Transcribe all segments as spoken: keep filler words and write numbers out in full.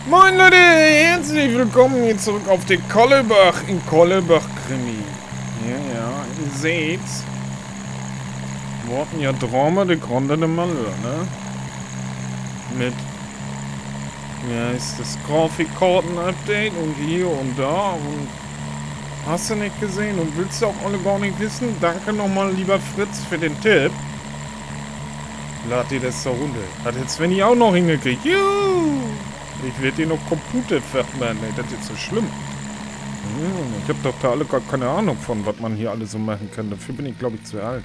Moin Leute, herzlich willkommen hier zurück auf den Kollebach in Kollebach-Krimi. Ja, ja, ihr seht's. Wir hatten ja Drama de Grande de Malheur, ne? Mit, wie heißt das, Grafikkarten-Update und hier und da und hast du nicht gesehen und willst du auch alle gar nicht wissen? Danke nochmal, lieber Fritz, für den Tipp. Lad dir das da runter. Hat jetzt Svenny auch noch hingekriegt. Juhu! Ich werde dir noch Computer machen. Nee, das ist jetzt so schlimm. Ich habe doch da alle gar keine Ahnung von, was man hier alles so machen kann. Dafür bin ich, glaube ich, zu alt.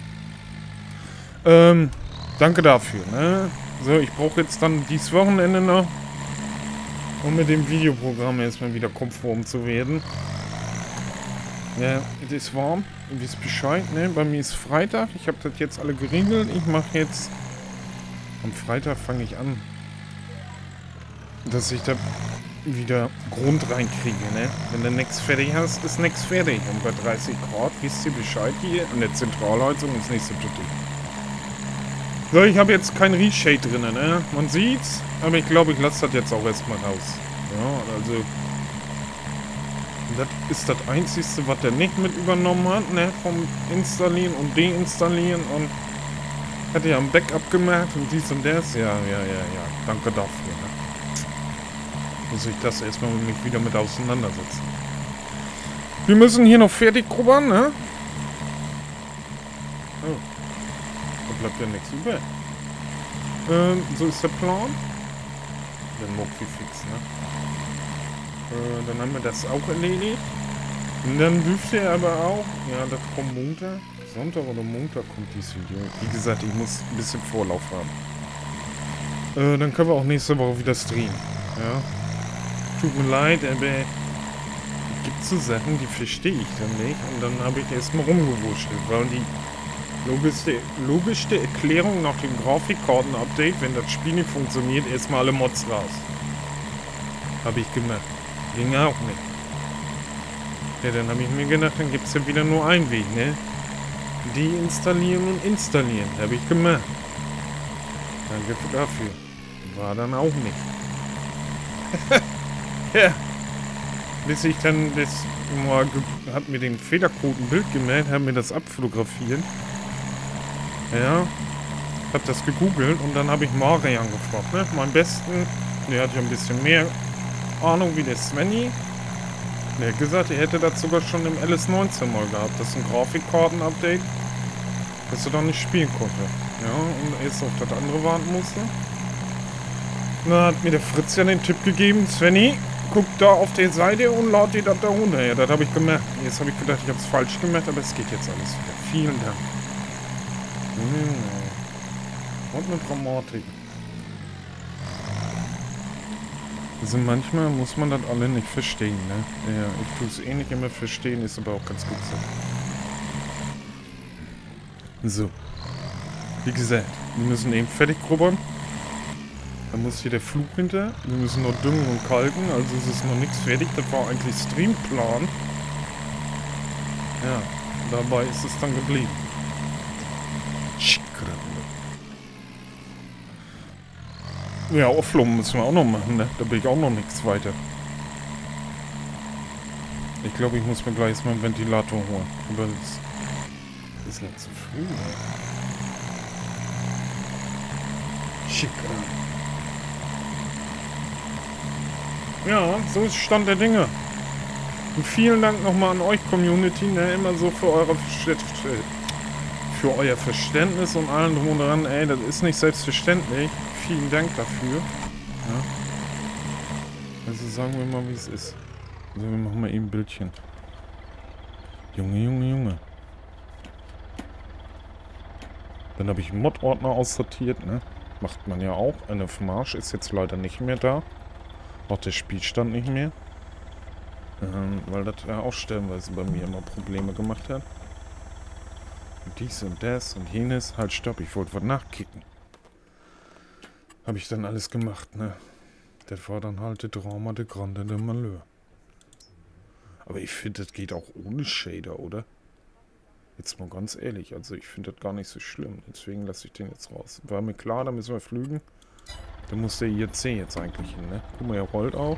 Ähm, danke dafür, ne? So, ich brauche jetzt dann dieses Wochenende noch, um mit dem Videoprogramm erstmal wieder konform zu werden. Ja, es ist warm. Ihr wisst Bescheid, ne? Bei mir ist Freitag. Ich habe das jetzt alle geregelt. Ich mache jetzt... Am Freitag fange ich an, dass ich da wieder Grund reinkriege, ne? Wenn du nichts fertig hast, ist nichts fertig. Und bei dreißig Grad wisst ihr Bescheid hier. An der Zentralheizung ist nicht so tutti. So, ich habe jetzt kein Reshade drin, ne? Man sieht's. Aber ich glaube, ich lasse das jetzt auch erstmal raus. Ja, also... Das ist das Einzige, was der nicht mit übernommen hat, ne? Vom Installieren und Deinstallieren und hat ja ein Backup gemacht und dies und das. Ja, ja, ja, ja. Danke dafür, ne? Muss ich das erstmal mit mich wieder mit auseinandersetzen. Wir müssen hier noch fertig grubbern, ne? Oh. Da bleibt ja nichts über. Ähm, so ist der Plan. Der Moki fix, ne? Äh, dann haben wir das auch erledigt. Und dann dürfte er aber auch... Ja, das kommt Montag. Sonntag oder Montag kommt dieses Video. Wie gesagt, ich muss ein bisschen Vorlauf haben. Äh, dann können wir auch nächste Woche wieder streamen. Ja. Tut mir leid, aber es gibt so Sachen, die verstehe ich dann nicht. Und dann habe ich erstmal rumgewurschtelt, weil die logischste, logischste Erklärung nach dem Grafikkarten-Update, wenn das Spiel nicht funktioniert, erstmal alle Mods raus. Habe ich gemacht. Ging auch nicht. Ja, dann habe ich mir gedacht, dann gibt es ja wieder nur einen Weg, ne? Deinstallieren und installieren. Habe ich gemacht. Danke dafür. War dann auch nicht. Ja. Bis ich dann das mal hab mir den Fehlercode ein Bild gemeldet, habe mir das abfotografiert. Ja. Hab das gegoogelt und dann habe ich Marian gefragt, ne? Meinen besten, der hat ja ein bisschen mehr Ahnung wie der Svenny. Der hat gesagt, er hätte das sogar schon im L S neunzehn mal gehabt. Das ist ein Grafikkarten-Update, das er dann nicht spielen konnte. Ja, und erst auf das andere warten musste. Na, hat mir der Fritz ja den Tipp gegeben, Svenny, guck da auf der Seite und lad dir das da runter. Ja, das habe ich gemerkt. Jetzt habe ich gedacht, ich habe es falsch gemacht, aber es geht jetzt alles wieder. Vielen Dank. Hm. Und eine Dramatik. Also manchmal muss man das alle nicht verstehen, ne? Ja, ich tue es eh nicht immer verstehen, ist aber auch ganz gut so. So. Wie gesagt, wir müssen eben fertig grubbern. Da muss hier der Flug hinter. Wir müssen noch düngen und kalken, also es ist noch nichts fertig. Das war eigentlich Streamplan. Ja, dabei ist es dann geblieben. Ja, Offload müssen wir auch noch machen, ne? Da bin ich auch noch nichts weiter. Ich glaube, ich muss mir gleich erstmal einen Ventilator holen. Aber das ist noch zu früh, ne? Schick. Ja, so ist Stand der Dinge. Und vielen Dank nochmal an euch, Community, ne? Immer so für eure für euer Verständnis und allen drum und dran. Ey, das ist nicht selbstverständlich. Vielen Dank dafür. Ja. Also sagen wir mal, wie es ist. Also wir machen mal eben ein Bildchen. Junge, Junge, Junge. Dann habe ich einen Mod-Ordner aussortiert, ne? Macht man ja auch. Eine Marsch ist jetzt leider nicht mehr da. Auch der Spielstand nicht mehr. Ähm, weil das ja auch stellenweise bei mir immer Probleme gemacht hat. Und dies und das und jenes. Halt, stopp, ich wollte was nachkicken. Habe ich dann alles gemacht, ne? Das war dann halt der Drama de Grande de Malheur. Aber ich finde, das geht auch ohne Shader, oder? Jetzt mal ganz ehrlich, also ich finde das gar nicht so schlimm. Deswegen lasse ich den jetzt raus. War mir klar, da müssen wir flügen. Da muss der I C jetzt eigentlich hin, ne? Guck mal, er rollt auch.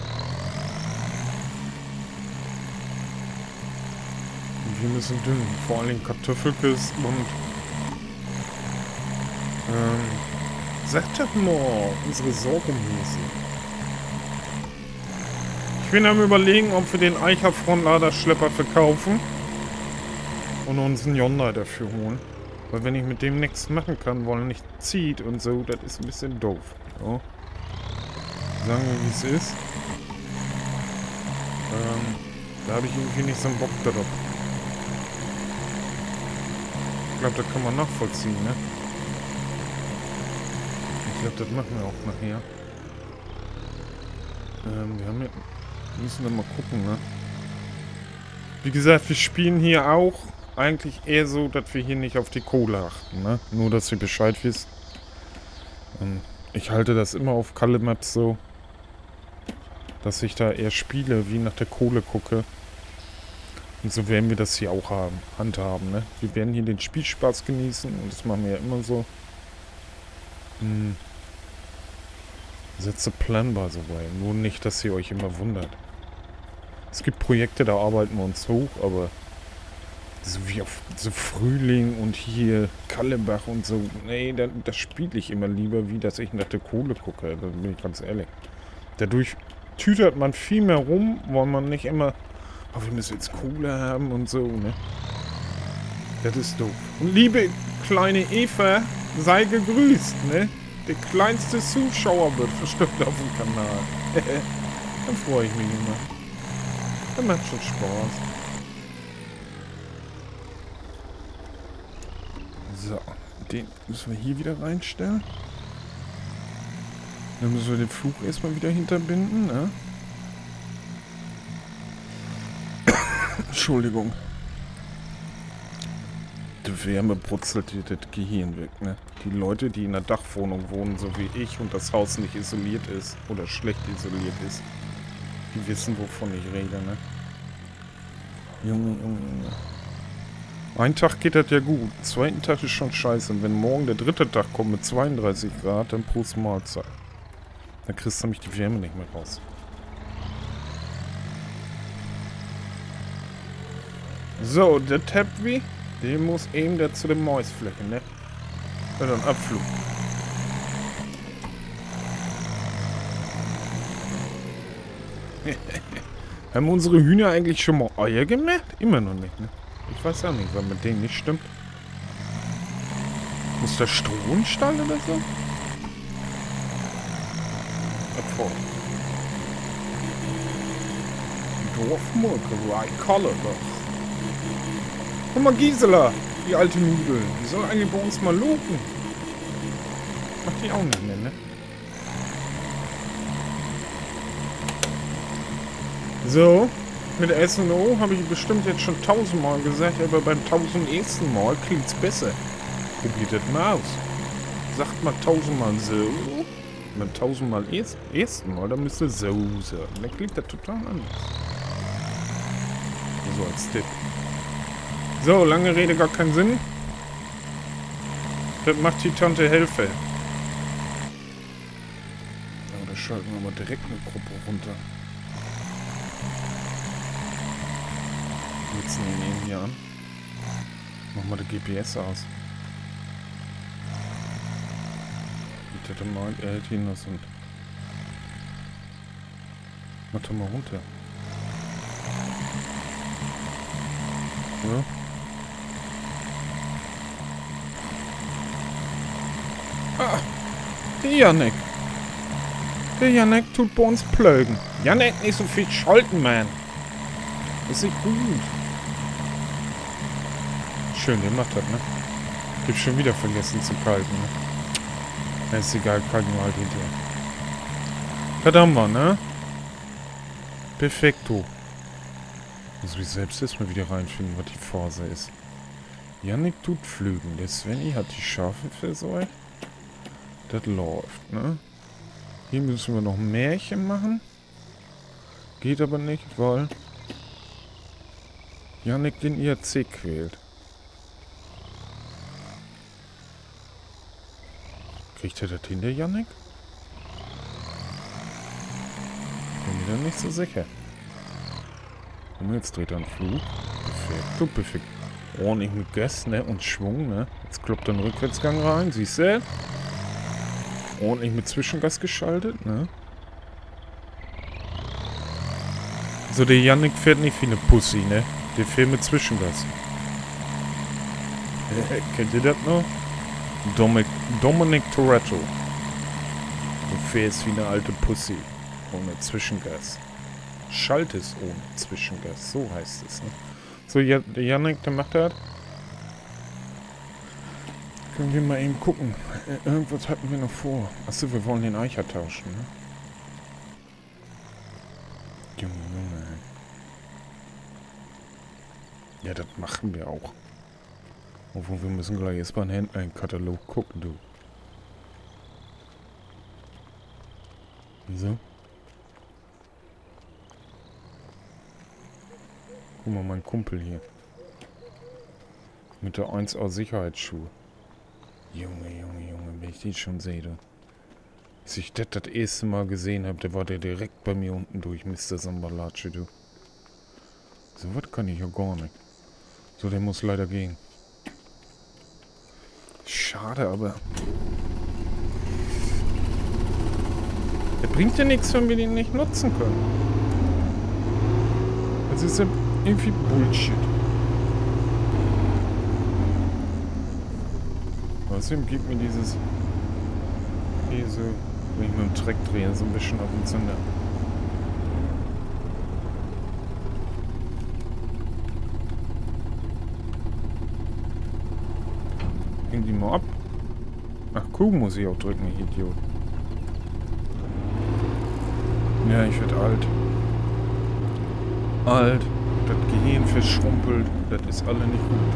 Und wir müssen düngen. Vor allem Kartoffelkes und... Ähm... Sagt das mal, unsere Sorgenmäßig. Ich bin am Überlegen, ob wir den Eicher-Frontlader-Schlepper verkaufen. Und uns einen Hyundai dafür holen. Weil wenn ich mit dem nichts machen kann, weil er nicht zieht und so, das ist ein bisschen doof. So. Sagen wir, wie es ist. Ähm, da habe ich irgendwie nicht so einen Bock drauf. Ich glaube, das kann man nachvollziehen, ne? Ich glaube, das machen wir auch nachher. Ähm, wir haben ja... Wir müssen dann mal gucken, ne? Wie gesagt, wir spielen hier auch eigentlich eher so, dass wir hier nicht auf die Kohle achten, ne? Nur, dass ihr Bescheid wisst. Ähm, ich halte das immer auf Kalle Maps so, dass ich da eher spiele, wie nach der Kohle gucke. Und so werden wir das hier auch haben, handhaben, ne? Wir werden hier den Spielspaß genießen und das machen wir ja immer so. Hm. That's a plan, by the way. Nur nicht, dass ihr euch immer wundert. Es gibt Projekte, da arbeiten wir uns hoch, aber so wie auf so Frühling und hier Kallebach und so, nee, da, das spiele ich immer lieber, wie dass ich nach der Kohle gucke, da bin ich ganz ehrlich. Dadurch tütert man viel mehr rum, weil man nicht immer, oh, wir müssen jetzt Kohle haben und so, ne? Das ist doof. Und liebe kleine Eva, sei gegrüßt, ne? Der kleinste Zuschauer wird bestimmt auf dem Kanal. Da freue ich mich immer. Das macht schon Spaß. So, den müssen wir hier wieder reinstellen. Dann müssen wir den Flug erstmal wieder hinterbinden, ne? Entschuldigung. Die Wärme brutzelt dir das Gehirn weg, ne? Die Leute, die in einer Dachwohnung wohnen, so wie ich, und das Haus nicht isoliert ist oder schlecht isoliert ist, die wissen, wovon ich rede, ne? Junge, Junge, Junge. Ein Tag geht das ja gut. Den zweiten Tag ist schon scheiße. Und wenn morgen der dritte Tag kommt mit zweiunddreißig Grad, dann Prost Mahlzeit. Dann kriegst du nämlich die Wärme nicht mehr raus. So, der Tapwi, der muss eben der zu den Maisflecken, ne? Ja, dann Abflug. Haben unsere Hühner eigentlich schon mal Eier gemacht? Immer noch nicht, ne? Ich weiß ja nicht, was mit denen nicht stimmt. Muss da Stroh im Stall oder so? Abfall. Dorfmolke, right color doch. Guck mal, Gisela, die alte Nudel. Die soll eigentlich bei uns mal loben. Macht die auch nicht mehr, ne? So, mit S und O habe ich bestimmt jetzt schon tausendmal gesagt, aber beim tausendsten Mal klingt es besser. Probiert das mal aus. Sagt mal tausendmal so. Beim tausendmal erst, ersten Mal, dann müsste so sagen. Dann klingt das total anders. So als Tipp. So, lange Rede, gar keinen Sinn. Das macht die Tante Helfer. Ja, da schalten wir mal direkt eine Gruppe runter. Nutzen ihn eben hier an. Machen wir die G P S aus. Ich hätte mal, er hält ihn das und. Mach doch mal runter. Ja. Ah, der Janek. Der Janek tut bei uns plögen. Janek, nicht so viel schalten, man. Das ist gut. Schön gemacht hat, ne? Ich hab schon wieder vergessen zu kalten, ne? Na, ist egal, kalten wir halt hinterher. Das haben wir, ne? Perfekto. Muss mich selbst erstmal wieder reinfinden, was die Phase ist. Janik tut Pflügen. Der Svenny hat die Schafe versorgt. Das läuft, ne? Hier müssen wir noch Märchen machen. Geht aber nicht, weil Janik den I A C quält. Kriegt er das hin, der Janik? mir nicht so sicher. Und jetzt dreht er einen Flug. Perfekt, gut, perfekt. Ordentlich mit Gas, ne? Und Schwung, ne? Jetzt kloppt er einen Rückwärtsgang rein, siehst du? Ordentlich mit Zwischengas geschaltet, ne? So, der Yannick fährt nicht wie eine Pussy, ne? Der fährt mit Zwischengas. Äh, kennt ihr das noch? Dominic, Dominic Toretto. Du fährst wie eine alte Pussy. Ohne Zwischengas. Schaltest ohne Zwischengas. So heißt es, ne? So, ja, der Yannick, der macht das. Können wir mal eben gucken. Äh, irgendwas hatten wir noch vor. Achso, wir wollen den Eicher tauschen, ne? Junge, Junge. Ja, das machen wir auch. Obwohl, wir müssen gleich erstmal einen Händlerkatalog gucken, du. Wieso? Guck mal, mein Kumpel hier. Mit der eins A Sicherheitsschuhe. Junge, Junge, Junge, wenn ich den schon sehe, du. Als ich das das erste Mal gesehen habe, der war der direkt bei mir unten durch, Mister Sambalatsche, du. So was kann ich ja gar nicht. So, der muss leider gehen. Schade, aber... Der bringt ja nichts, wenn wir den nicht nutzen können. Das ist ja irgendwie Bullshit. Außerdem gibt mir dieses... Hier so... Wenn ich mit dem Track drehe, so ein bisschen auf den Zünder. Hängen die mal ab. Ach, Q muss ich auch drücken, ich Idiot. Ja, ich werde alt. Alt. Das Gehirn verschrumpelt. Das ist alle nicht gut.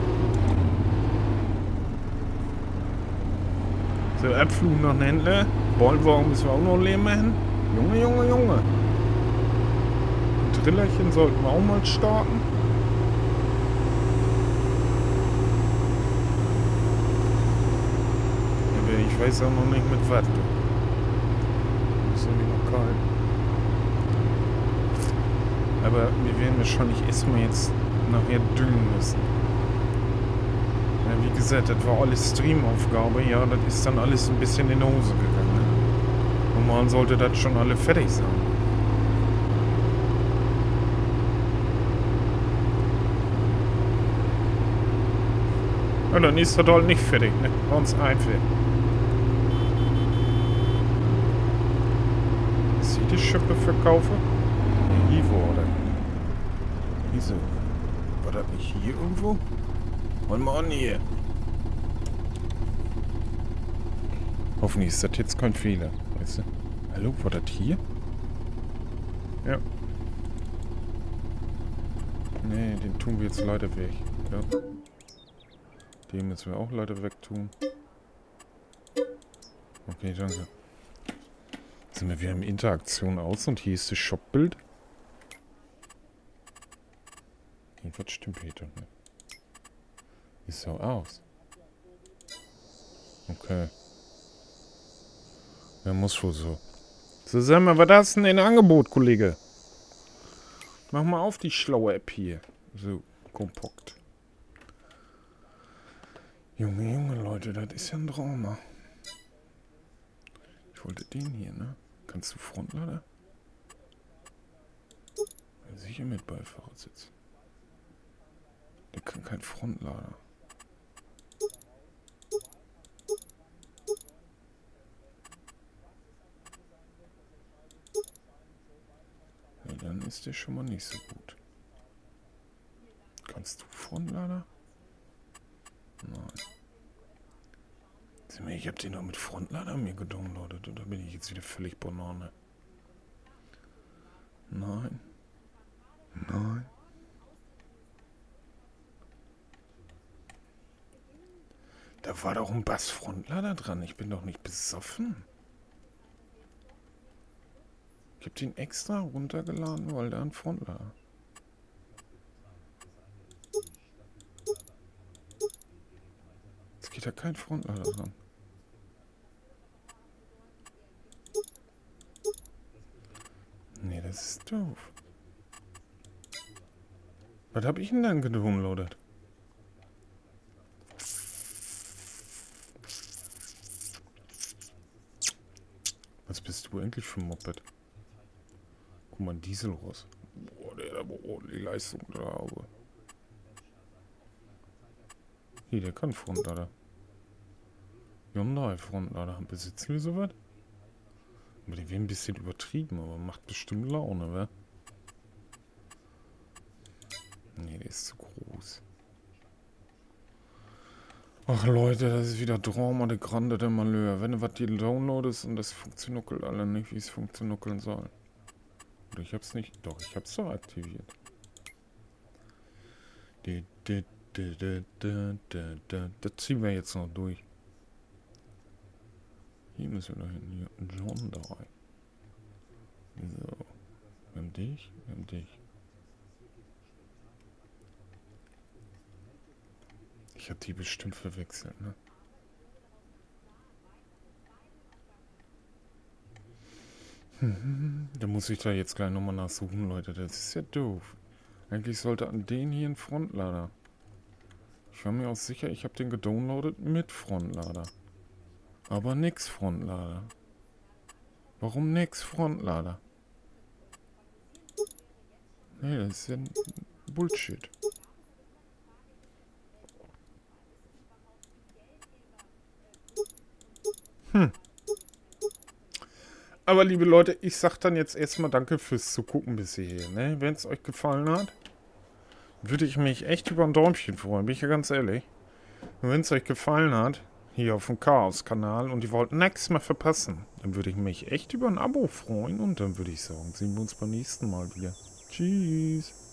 So, Abflug nach den Händler. Ballwagen müssen wir auch noch leer machen. Junge, Junge, Junge. Ein Trillerchen sollten wir auch mal starten. Aber ich weiß auch noch nicht mit was. Das ist irgendwie noch kalt. Aber wir werden wahrscheinlich erstmal jetzt nachher düngen müssen. Ja, wie gesagt, das war alles Streamaufgabe. Ja, das ist dann alles ein bisschen in die Hose gegangen. Normal sollte das schon alle fertig sein. Ja, dann ist das halt nicht fertig, ne? Ganz einfach. Ist hier die Schippe verkaufen? Ne, hier wurde. Wieso? War das nicht hier irgendwo? Wollen wir an hier. Hoffentlich ist das jetzt kein Fehler. Weißt du? Hallo, war das hier? Ja. Nee, den tun wir jetzt leider weg. Ja. Den müssen wir auch leider wegtun. Okay, danke. Sind wir wieder im Interaktion aus und hier ist das Shopbild. Irgendwas stimmt hier doch nicht. Sieht so aus. Okay. Ja, muss wohl so. So, sag mal, was hast du denn in Angebot, Kollege? Mach mal auf die schlaue App hier. So, kompakt. Junge, Junge, Leute, das ist ja ein Drama. Ich wollte den hier, ne? Kannst du Frontlader? Ja, sicher mit Beifahrersitz. Der kann kein Frontlader. Ja, dann ist der schon mal nicht so gut. Kannst du Frontlader? Nein. Sieh mal, ich hab den noch mit Frontlader mir gedownloadet. Oder bin ich jetzt wieder völlig Banane? Nein. Nein. Da war doch ein Bass-Frontlader dran. Ich bin doch nicht besoffen. Ich hab den extra runtergeladen, weil da ein Frontlader. Jetzt geht da kein Frontlader dran. Nee, das ist doof. Was hab ich denn dann gedownloadet? Was bist du eigentlich für ein Moped? Guck mal, ein Diesel raus. Boah, der hat aber ordentlich Leistung da. Aber. Hier, der kann Frontlader. Hyundai Frontlader. Besitzen wir sowas? Aber die werden ein bisschen übertrieben, aber macht bestimmt Laune, wa? Nee, der ist zu groß. Ach Leute, das ist wieder Drama de Grande de Malheur. Wenn du was hier downloadest und das funktioniert alle nicht, wie es funktionieren soll. Oder ich hab's nicht. Doch, ich hab's doch aktiviert. Das ziehen wir jetzt noch durch. Hier müssen wir noch hin. Hier, John drei. So. Wir haben dich, wir haben dich. Ich hab die bestimmt verwechselt, ne? Hm, da muss ich da jetzt gleich nochmal nachsuchen, Leute. Das ist ja doof. Eigentlich sollte an den hier ein Frontlader. Ich war mir auch sicher, ich habe den gedownloadet mit Frontlader. Aber nix Frontlader. Warum nix Frontlader? Nee, das ist ja Bullshit. Hm. Aber liebe Leute, ich sag dann jetzt erstmal danke fürs Zugucken bis hierher. Ne? Wenn es euch gefallen hat, würde ich mich echt über ein Däumchen freuen, bin ich ja ganz ehrlich. Und wenn es euch gefallen hat, hier auf dem Chaos-Kanal und ihr wollt nichts mehr verpassen, dann würde ich mich echt über ein Abo freuen und dann würde ich sagen, sehen wir uns beim nächsten Mal wieder. Tschüss.